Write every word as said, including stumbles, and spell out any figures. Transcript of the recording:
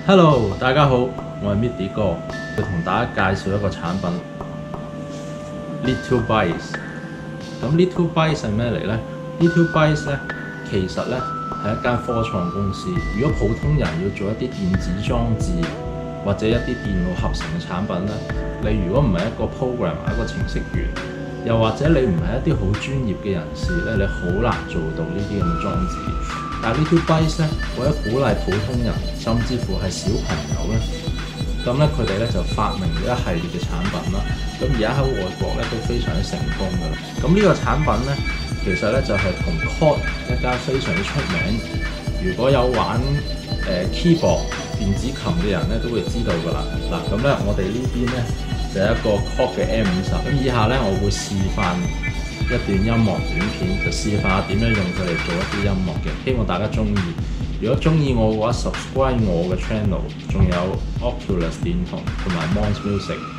Hello， 大家好，我係 Midi 哥，要同大家介紹一個產品 Little Bytes。咁 Little Bytes 係咩嚟呢？ Little Bytes 咧，其實咧係一間科創公司。如果普通人要做一啲電子裝置或者一啲電腦合成嘅產品咧，你如果唔係一個 programmer 一個程式員，又或者你唔係一啲好專業嘅人士咧，你好難做到呢啲咁嘅裝置。但係 Little Bytes 咧，為咗鼓勵普通人，甚至乎係小朋友咧，咁咧佢哋咧就發明咗一系列嘅產品啦。咁而家喺外國咧都非常之成功㗎啦。咁呢個產品咧，其實咧就係同 Chord 一間非常之出名，如果有玩誒、呃、keyboard 電子琴嘅人咧都會知道㗎啦。嗱，咁咧我哋呢邊咧就係一個 Chord 嘅 M 五十。咁以下咧我會示範一段音樂短片，就示範下點樣用佢嚟做一啲音樂嘅，希望大家中意。如果中意我嘅話 ，subscribe 我嘅 channel， 仲有 Oculus 電筒同埋 Mons Music。